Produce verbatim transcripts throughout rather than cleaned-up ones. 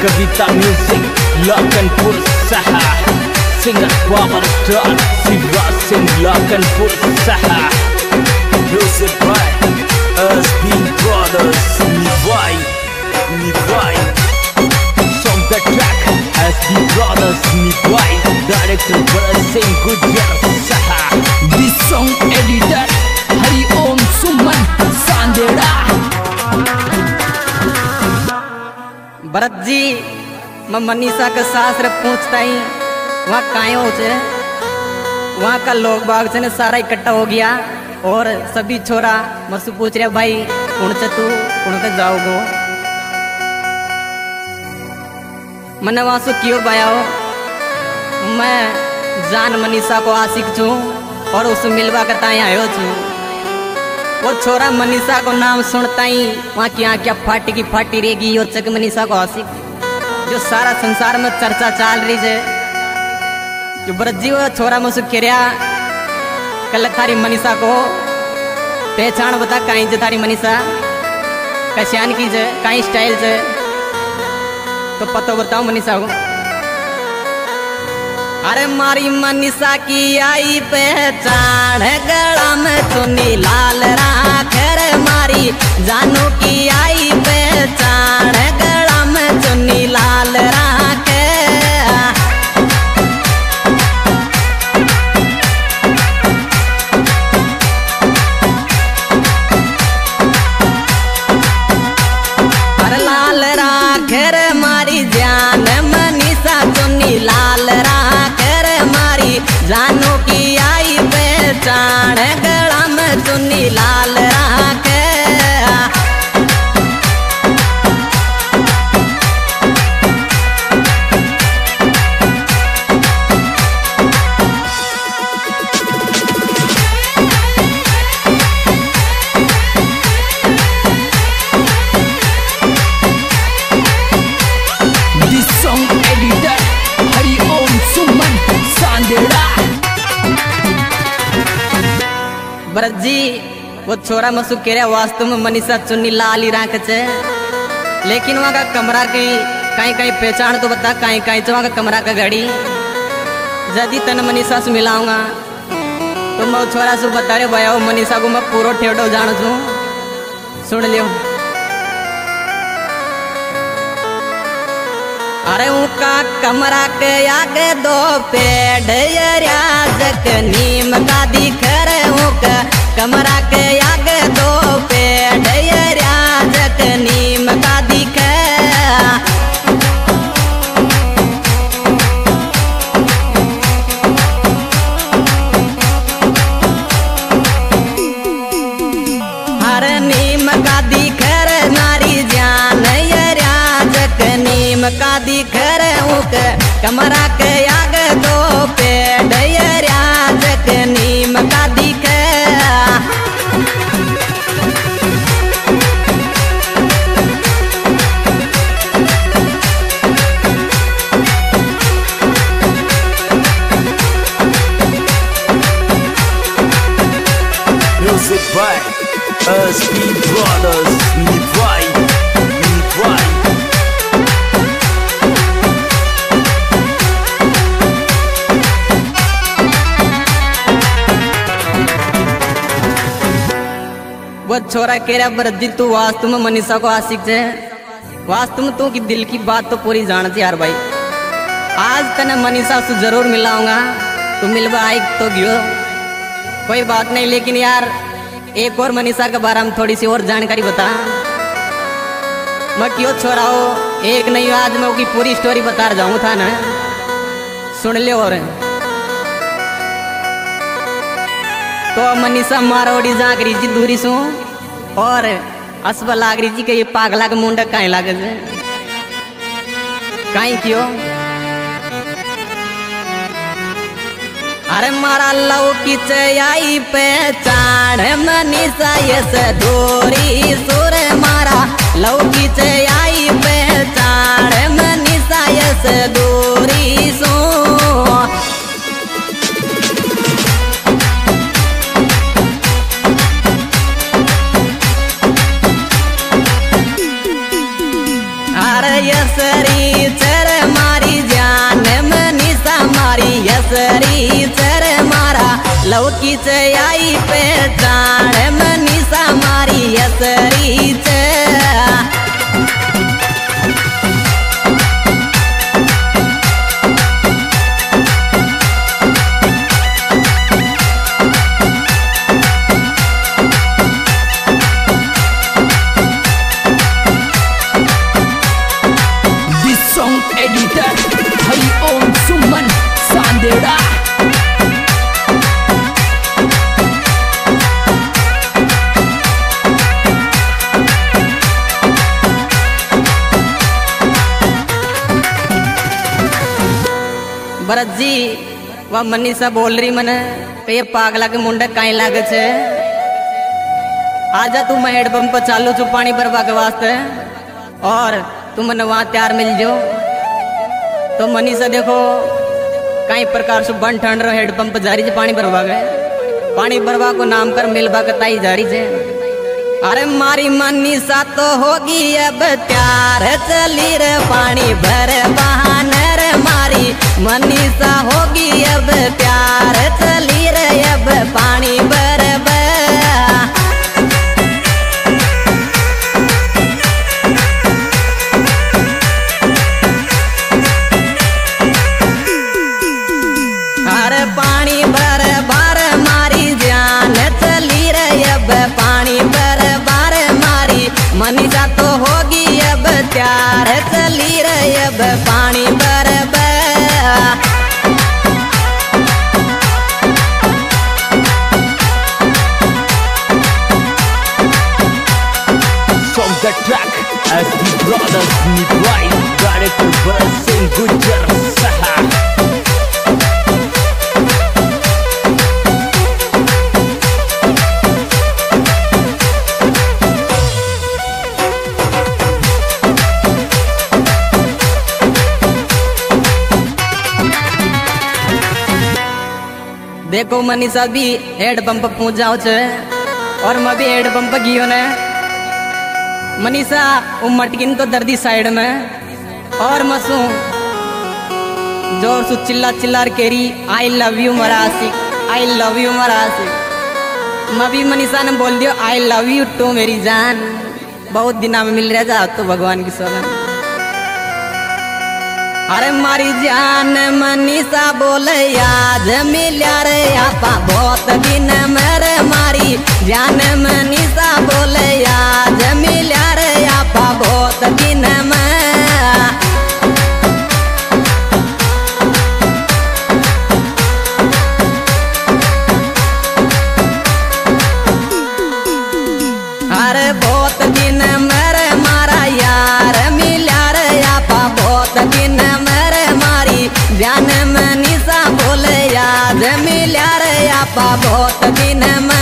कविता music Lakhanpur Saha singer power star Shivraj Singh Lakhanpur Saha music bye SP brothers निभाई निभाई from the track SP brothers निभाई director Bharat Singh Gujar Saha this song editor Hariom सुमन सांदेड़ा। भरत जी मैं मनीषा का शास्त्र पूछता ही वहाँ काहे हो चे वहाँ का लोग बाग से सारा इकट्ठा हो गया और सभी छोरा मसु पूछ रहे भाई कौन से तू कौन के जाओगो मैंने वहाँ से क्यों पाया हो मैं जान मनीषा को आशिक छू और उसे मिलवा करता ही आयो छू। वो छोरा मनीषा को नाम सुनता ही वहाँ की यहाँ क्या फाटी की फाटी रहेगी यो चक मनीषा को आशिक जो सारा संसार में चर्चा चल रही है जो भरत जी वो छोरा मुझसे खेरिया कल थारी मनीषा को पहचान बता कहीं जे थारी मनीषा कश्यान की जे कहीं स्टाइल जे तो पता बताओ मनीषा को। अरे मारी मनीषा की आई पहचान गला में चुन्नी लाल राख रे मारी जानू की आई पहचान गला में चुन्नी लाल राख। अरे लाल राख रे मारी जान मनीषा चुन्नी लाल राख रे मारी जानू की आई पहचान गला में चुन्नी लाल राख। भरत जी वो छोरा मसु कह रहा वास्तव में मनीषा चुन्नी लाल ही राख चे लेकिन वहाँ का कमरा की कहीं कहीं पहचान तो बता कहीं कहीं तो वहाँ का कमरा का घड़ी यदि तन मनीषा से मिलाऊंगा तो मैं छोरा से बता रहे भैया मनीषा को मैं पूरा ठेठो जान छू सुन लियो। अरे उनका कमरा के आगे दो पेड़ राजक नीम का दिख रहे उनका कमरा के आगे दो पेड़ राजक नीम का दिख। हर नीम का दिख रे नारी जान राजक नीम का दिख रे उनका कमरा के आगे दो पेड़ राजक नीम का दिख। Music by एसपी ब्रदर्स निभाई निभाई। वो छोरा कह रहा भरत जी तू वास्तव में मनीषा को आशिक है वास्तव में तू की दिल की बात तो पूरी जानती यार भाई आज तने मनीषा से जरूर मिलाऊंगा तू मिलवा आई तो गियो कोई बात नहीं लेकिन यार एक और मनीषा के बारे में थोड़ी सी और जानकारी बता मैं क्यों छोरा हो एक नहीं आज मैं उसकी पूरी स्टोरी बता जाऊँ था ना सुन ले। और तो मनीषा मारोड़ी जाग रही जी दूरी सु और असबा लाग रही जी के ये पागला का मुंडा कहीं लागे कहीं क्यों। अरे मारा लव की चयाई पहचान मनीषा ये दूरी सुर मारा लव की चयाई पहचान मनीषा ये दूरी सो। यसरी चर मारी जान मनीषा मारी यसरी चर मारा लौकी च आई पहचान मनीषा मारी यसरी च भरत जी वह मनीषा बोल रही मने ये पागला के मुंडे कहीं लागे छे आजा तू मैं हेडपंप पर चालू छू पानी भरवा के वास्ते और तुम मने वहाँ तैयार मिल जो तो मनीषा देखो कई प्रकार से बन ठंड रहो हेडपंप जारी छे पानी भरवा गए पानी भरवा को नाम कर मिलवा के ताई जारी छे। अरे मारी मनीषा तो होगी अब तैयार चली रे पानी भर बहाने रे मारी मनीषा होगी अब तैयार चली रे अब पानी भर अरे पानी भर भर मारी जान चली रे अब पानी भर भर मारी मनीषा तो होगी अब तैयार चली रे अब पानी भर the track as the brothers meet right director Bharat Singh Gujjar Saha देखो मनीषा भी हेड पंप पहुंच जाओ छे और मैं भी हेड पंप गियो ने मनीषा वो मटकिन तो दर्दी साइड में और मसू जोर सु चिल्ला चिल्लार केरी आई लव यू मरासी आई लव यू मरासी मैं भी मनीषा ने बोल दियो आई लव यू टू मेरी जान बहुत दिना में मिल रहा जा तो भगवान की सौगंध। अरे मारी जान मनीषा बोले याद मिल्या रे आपा बहुत दिन मेरे मारी जान मनीषा बोले याद मिल्या रे आपा बहुत दिन में अरे बहुत दिन मेरे मारा यार मिल्या रे आपा बहुत दिन जान मनीषा बोले याद मिल्या रे आपा बहुत दिन में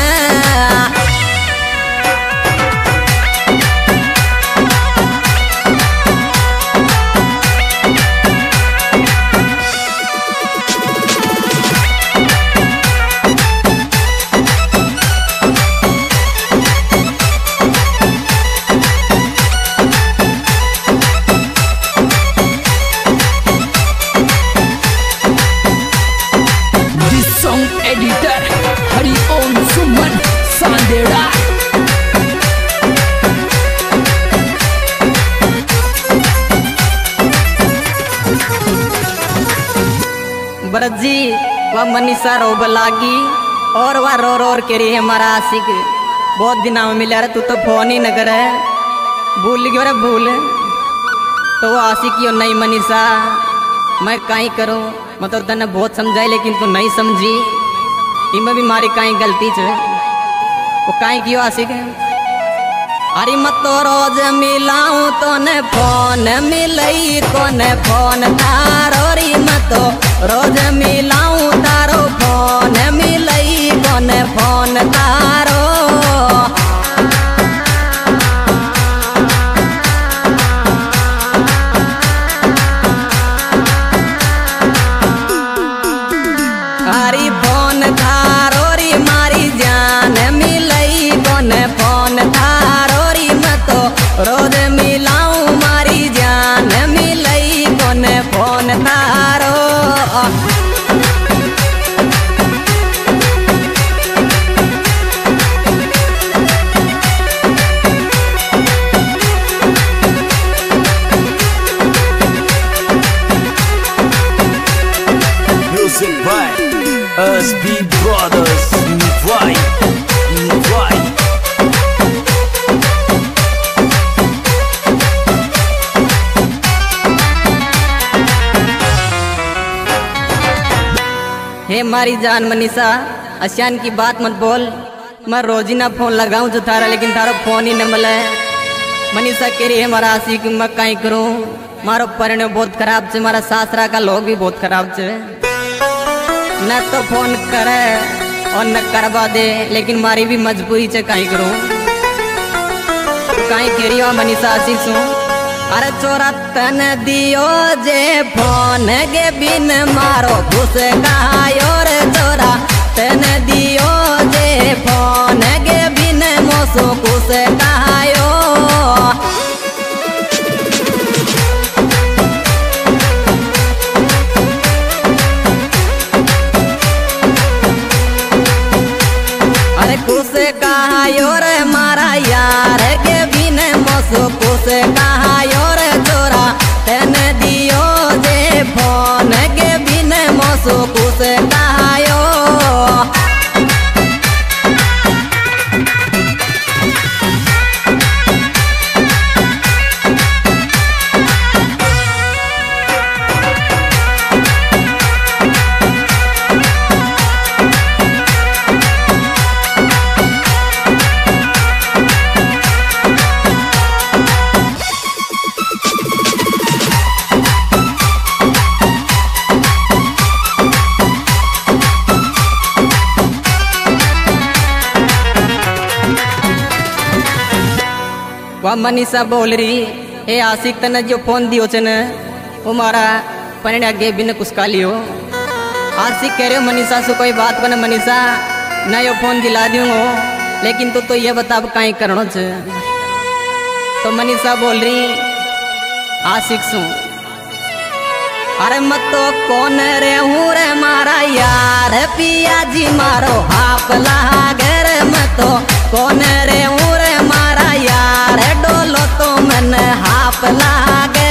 भरत जी वह मनीषा रोब लागी और वह रो रो के रही है हमारा आशिक बहुत दिना में मिला रहा तू तो फोन ही न करे भूल गयो रे भूल तो वो आशिक यो नहीं मनीषा मैं काई करूँ मतलब तने बहुत समझाई लेकिन तू नहीं समझी इनमें भी मारी काई गलती छे वो काई क्यों आशिक अरे मत तो रोज मिलाऊं तो ने फोन मिलई कोन फोन तारो री मत तो रोज मिलाऊं तारो फोन मिलई कोन फोन तारो अरे फोन तारो री मारी जान मिलई कोन फोन तारो रोज मिलाऊं मारी जान हे मारी जान मनीषा, असियान की बात मत बोल। मैं रोजी ना फोन लगाऊं जो थारा, लेकिन थारा फोन ही न मिले। मनीषा कह रही है हमारा आशिक, मैं कहीं करूं। मारो परिणय बहुत खराब छे, मारा सासरा का लोग भी बहुत खराब छे। न तो फोन करे और न करवा दे, लेकिन मारी भी मजबूरी छे, कहीं करूं। कहीं कह रही हो मनीषा आशिक सु, अरे चोरा तन दियो जे फोन गे बिन मारो घुस कहायो रे चोरा तन दियो जे फोन गे बिन मोसो घुस कहायो। अरे घुस कहायो रे मारा यार गे बिन मोसो घुस कहायो रे चोरा तन दियो जे फोन गे बिन मोसो घुस कहायो। वह मनीषा बोल रही, हे आशिक तने जो फोन दियो छे न वो मारा परिणय गे बिन कुसका लियो। आशिक कह रहे हो मनीषा से कोई बात बने मनीषा, ना यो फोन दिला दूंगो, लेकिन तू तो ये बता कहीं करनो छे। तो मनीषा बोल रही आशिक सु, अरे मत तो कौन रे हूँ रे मारा यार पिया जी मारो हाफ लागर, मत तो कौन रे हूँ रे मारा यार डोलो तो मन हाफ लागे।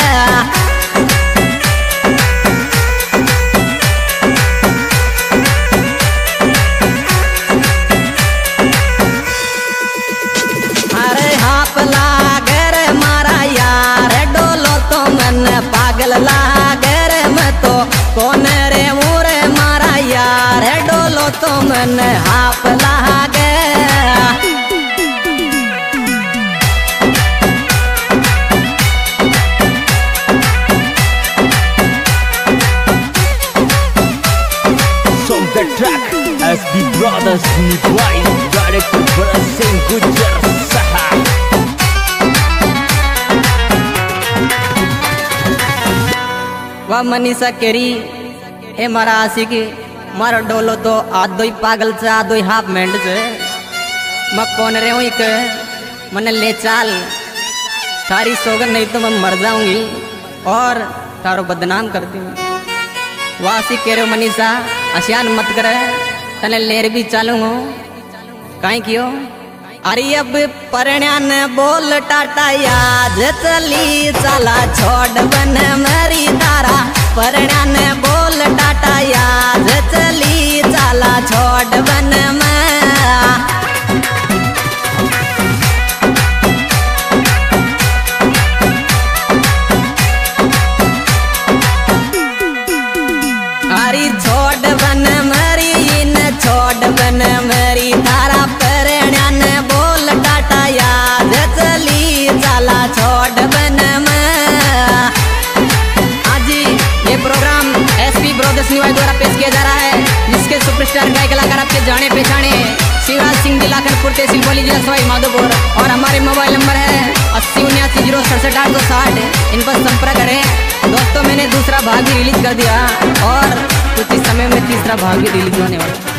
अरे हाफ लागर मारा यार डोलो तो मन पागल लागर, मैं तो कौन रे हूँ रे मारा यार डोलो तो मन हाफ लागे। The track S B Brothers Nitwine, director Bharat Singh Gujjar Saha। वह मनीषा केरी, हे मारा आशिक मारो डोलो तो आधो ही पागल से आधो ही हाफ मेंढ से। मैं कौन रे हूँ एक मन ले चाल, सारी सोगन नहीं तो मैं मर जाऊंगी और तारो बदनाम करती हूँ। वासी कह रहे हो मनीषा आसियान मत करे, तने लेर भी चालूंगो कहीं क्यों। अरे अब परण्यान बोल टाटा याद चली चला छोड़ बन मरी तारा, परण्यान बोल टाटा याद चली चला छोड़ बन में। अरे छोड़ बन मरी इन छोड़ बन मरी तारा, परण्यान बोल टाटा याद चली चला छोड़ बन में। आज ये प्रोग्राम एस बी ब्रदर्स निवाई द्वारा पेश किया जा रहा है, जिसके सुपरस्टार गायक कलाकार आपके जाने पहचाने शिवराज सिंह दिलाखनपुर तहसील बोली जिला सवाई माधोपुर। और हमारे मोबाइल नंबर है अस्सी उन्यासी जीरो सड़सठ आठ सौ साठ, इन पर संपर्क करें। दोस्तों मैंने दूसरा भाग भी रिलीज कर दिया और कुछ इस समय में तीसरा भाग भी रिलीज होने वाला है।